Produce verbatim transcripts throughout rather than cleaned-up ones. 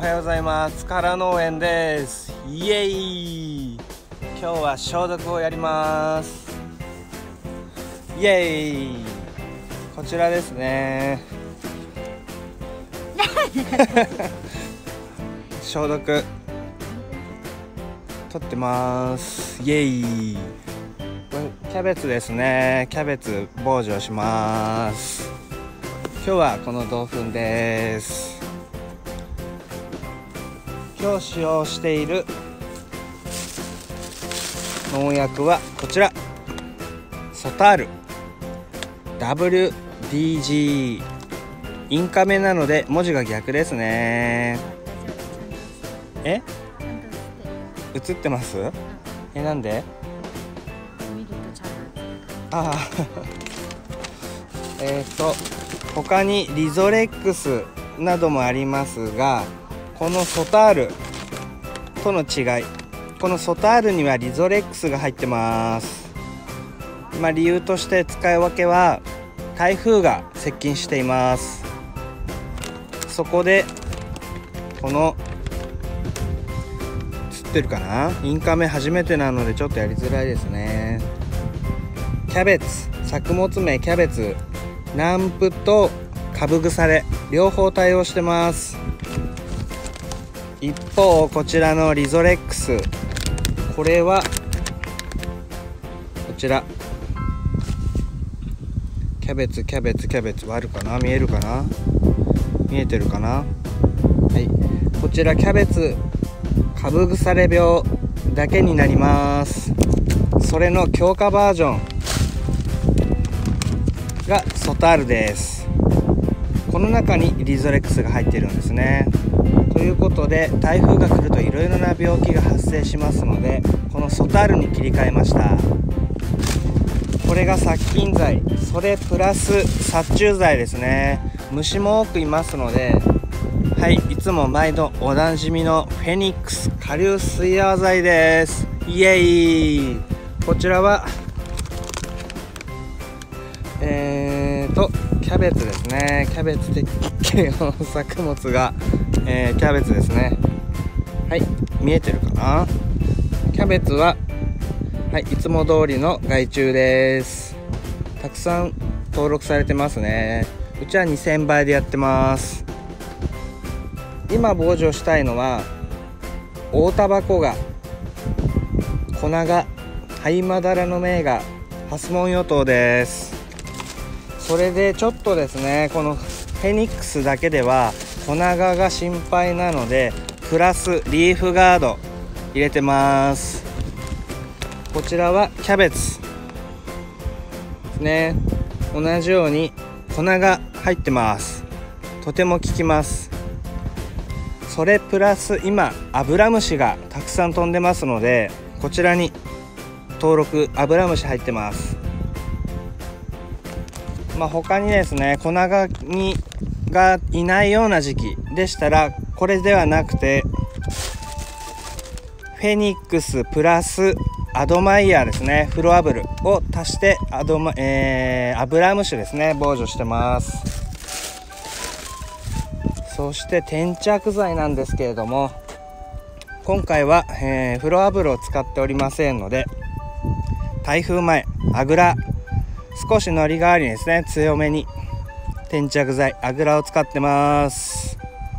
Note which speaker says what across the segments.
Speaker 1: はようございます。から農園です。イエイ。今日は消毒をやります。イエイ。こちらですね。消毒取ってます。イエイ。これキャベツですね。キャベツ防除します。今日はこの豆粉です。今日使用している農薬はこちら、ソタール ダブリューディージー、 インカメなので文字が逆ですね。え映ってます？えなんで？ああえっと他にリゾレックスなどもありますが、このソタールとの違い、このソタールにはリゾレックスが入ってます。まあ、理由として使い分けは台風が接近しています。そこでこの映ってるかな、インカメ初めてなのでちょっとやりづらいですね。キャベツ、作物名キャベツ、軟腐と株腐れ両方対応してます。一方こちらのリゾレックス、これはこちらキャベツキャベツキャベツはあるかな、見えるかな、見えてるかな。はい、こちらキャベツ株腐れ病だけになります。それの強化バージョンがソタールです。この中にリゾレックスが入っているんですね。ということで台風が来るといろいろな病気が発生しますので、このソタールに切り替えました。これが殺菌剤、それプラス殺虫剤ですね。虫も多くいますので、はい、いつも毎度おなじみのフェニックス顆粒水泡剤です。イエイ。こちらはえーとキャベツですね。キャベツ的系の作物が、えー、キャベツですね。はい、見えてるかな。キャベツは、はい、いつも通りの害虫です。たくさん登録されてますね。うちはにせんばいでやってます。今防除したいのはオオタバコガ、コナガ、ハイマダラの銘がハスモンヨトウです。それでちょっとですね、このフェニックスだけではコナガが心配なので、プラスリーフガード入れてます。こちらはキャベツですね。同じように粉が入ってます。とても効きます。それプラス今アブラムシがたくさん飛んでますので、こちらに登録アブラムシ入ってます。まあ、他にですね、粉がにがいないような時期でしたらこれではなくて、フェニックスプラスアドマイヤーですね、フロアブルを足してアドマ、えー、アブラムシですね、防除してます。そして転着剤なんですけれども、今回は、えー、フロアブルを使っておりませんので、台風前アグラ、少しのり代わりにですね、強めに転着剤アグラを使ってます。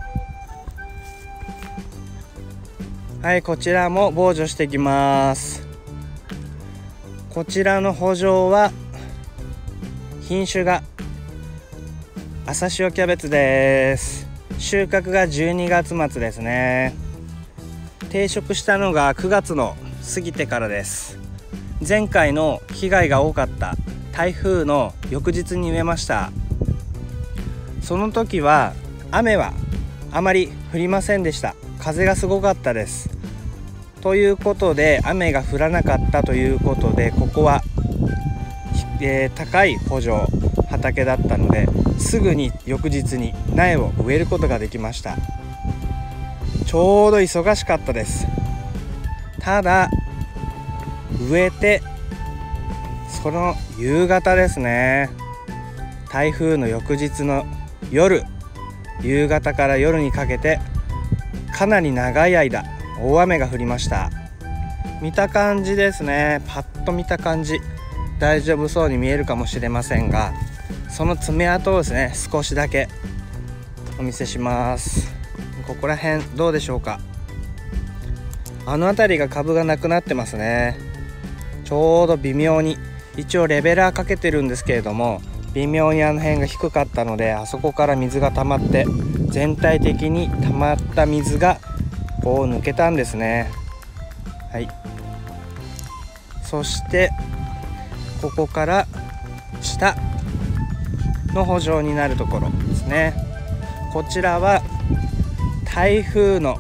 Speaker 1: はい、こちらも防除していきます。こちらの圃場は品種が朝塩キャベツです。収穫がじゅうにがつまつですね。定食したのがくがつの過ぎてからです。前回の被害が多かった台風の翌日に植えました。その時は雨はあまり降りませんでした。風がすごかったです。ということで雨が降らなかったということで、ここは、えー、高い圃場畑だったので、すぐに翌日に苗を植えることができました。ちょうど忙しかったです。ただ植えてその夕方ですね、台風の翌日の夜、夕方から夜にかけてかなり長い間大雨が降りました。見た感じですね、パッと見た感じ大丈夫そうに見えるかもしれませんが、その爪痕をですね少しだけお見せします。ここら辺どうでしょうか。あの辺りが株がなくなってますね。ちょうど微妙に、一応レベラーかけてるんですけれども、微妙にあの辺が低かったので、あそこから水が溜まって全体的に溜まった水がこう抜けたんですね。はい、そしてここから下の圃場になるところですね。こちらは台風の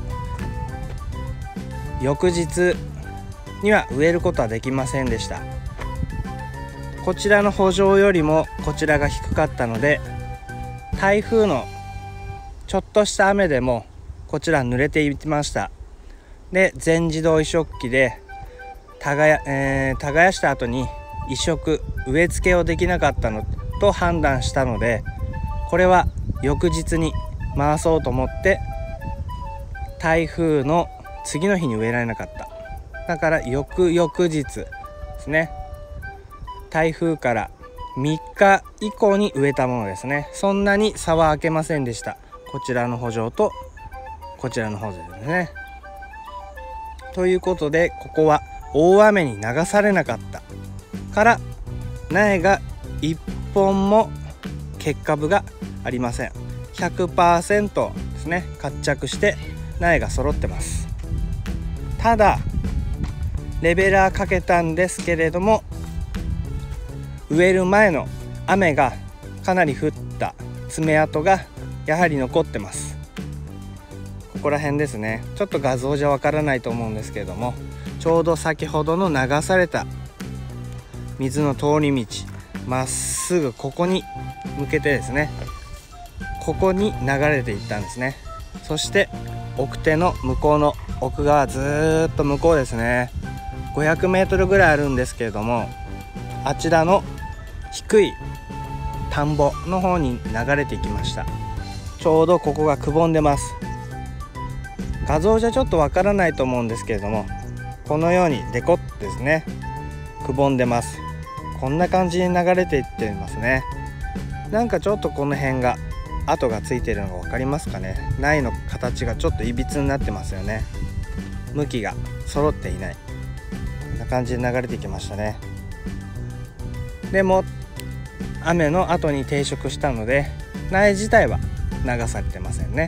Speaker 1: 翌日には植えることはできませんでした。こちらの圃場よりもこちらが低かったので、台風のちょっとした雨でもこちら濡れていました。で、全自動移植機で耕、えー、耕した後に移植植え付けをできなかったのと判断したので、これは翌日に回そうと思って台風の次の日に植えられなかった。だから翌々日ですね、台風からみっか以降に植えたものですね。そんなに差は開けませんでした。こちらの圃場とこちらの圃場ですね。ということで、ここは大雨に流されなかったから苗がいっぽんも欠株がありません。 ひゃくパーセント ですね、活着して苗が揃ってます。ただレベラーかけたんですけれども、植える前の雨がかなり降った爪痕がやはり残ってます。ここら辺ですね。ちょっと画像じゃわからないと思うんですけれども、ちょうど先ほどの流された水の通り道、まっすぐここに向けてですね、ここに流れていったんですね。そして奥手の向こうの奥側、ずーっと向こうですね、ごひゃくメートルぐらいあるんですけれども、あちらの低い田んぼの方に流れていきました。ちょうどここがくぼんでます。画像じゃちょっとわからないと思うんですけれども、このようにデコッですね、くぼんでます。こんな感じに流れていってますね。なんかちょっとこの辺が跡がついてるのが分かりますかね。苗の形がちょっといびつになってますよね。向きが揃っていない、こんな感じで流れてきましたね。でも雨の後に定植したので苗自体は流されてませんね。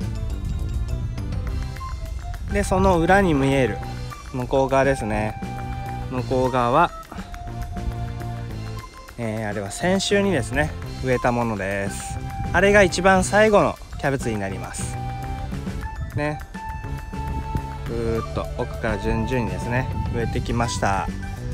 Speaker 1: で、その裏に見える向こう側ですね。向こう側は、えー、あれは先週にですね植えたものです。あれが一番最後のキャベツになりますね。ぐーっと奥から順々にですね植えてきました。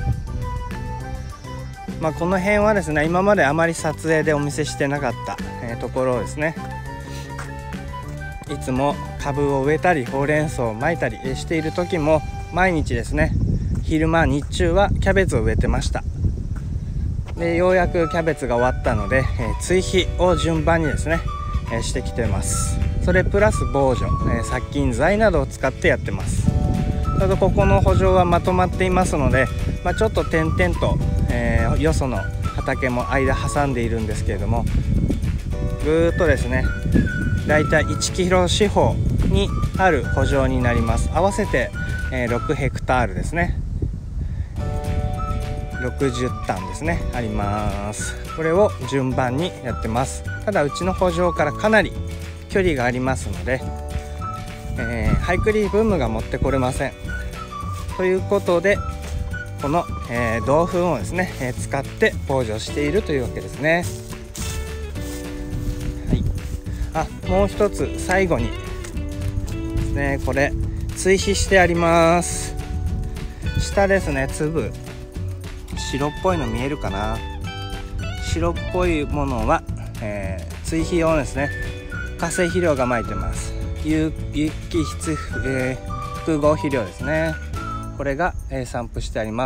Speaker 1: まあこの辺はですね、今まであまり撮影でお見せしてなかった、えー、ところをですね、いつも株を植えたりほうれん草をまいたりしている時も毎日ですね、昼間日中はキャベツを植えてました。で、ようやくキャベツが終わったので、えー、追肥を順番にですね、えー、してきてます。それプラス防除、えー、殺菌剤などを使ってやってます。ちょうどここの圃場はまとまっていますので、まあ、ちょっと点々と、えー、よその畑も間挟んでいるんですけれども、ぐーっとですねだいたいいちキロ四方にある圃場になります。合わせて、えー、ろくヘクタールですね、ろくじゅうタンですねあります。これを順番にやってます。ただうちの圃場からかなり距離がありますので、えー、ハイクリーブームが持ってこれません。ということでこの、えー、銅粉をですね、えー、使って防除しているというわけですね。はい、あ、もう一つ最後にですね、これ追肥してあります。下ですね、粒白っぽいの見えるかな。白っぽいものは、えー、追肥用ですね、化成肥料がまいてます。有機質、えー、複合肥料ですね。これが、えー、散布してあります。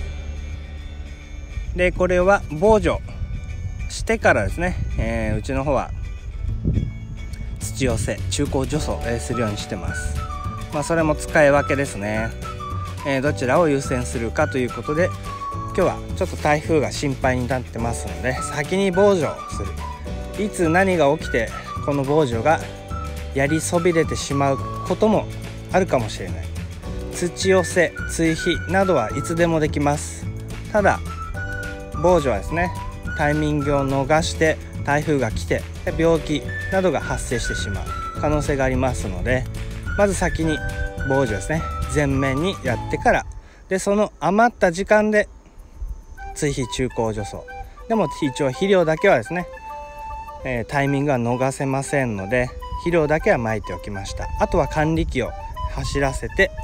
Speaker 1: で、これは防除してからですね、えー、うちの方は土土寄せ中耕除草、えー、するようにしてます。まあ、それも使い分けですね、えー、どちらを優先するかということで、今日はちょっと台風が心配になってますので、先に防除をする。いつ何が起きてこの防除がやりそびれてしまうこともあるかもしれない。土寄せ追肥などはいつでもできます。ただ防除はですね、タイミングを逃して台風が来て病気などが発生してしまう可能性がありますので、まず先に防除ですね、全面にやってから、でその余った時間で追肥中耕除草。でも一応肥料だけはですね、えー、タイミングは逃せませんので、肥料だけは撒いておきました。あとは管理機を走らせて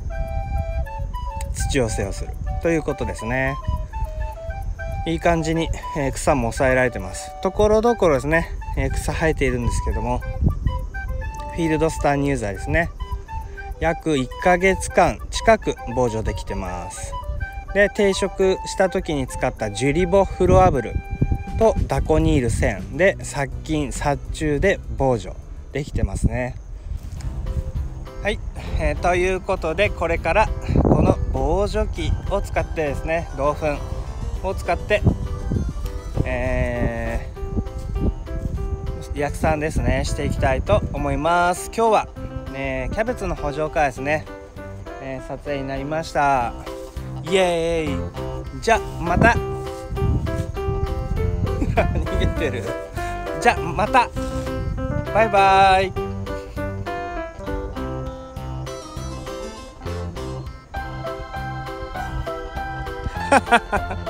Speaker 1: 土寄せをするということですね。いい感じに、えー、草も抑えられてます。ところどころですね、えー、草生えているんですけども、フィールドスタンニューザーですね、約いっかげつかん近く防除できてます。で定食した時に使ったジュリボフロアブルとダコニールせんで殺菌殺虫で防除できてますね。はい、えー、ということで、これからこの防除機を使ってですね、銅粉を使って、えー、薬酸ですねしていきたいと思います。今日は、ね、キャベツの補助化ですね、えー、撮影になりました。イエーイ。じゃまた逃げてる。じゃまたバイバイ。ハハハハ